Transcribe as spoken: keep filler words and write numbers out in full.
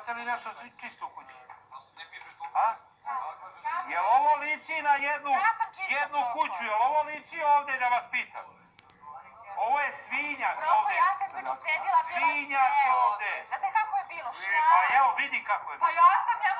Imate li nešto čisto u kući? A? Jel ovo liči na jednu, jednu kuću? Jel ovo liči ovdje da vas pitam? Ovo je svinjac ovdje. Ja sam juče sredila, bila Svinjac sve ovdje. Znate kako je bilo? Pa evo vidi kako je bilo. Pa ja sam, ja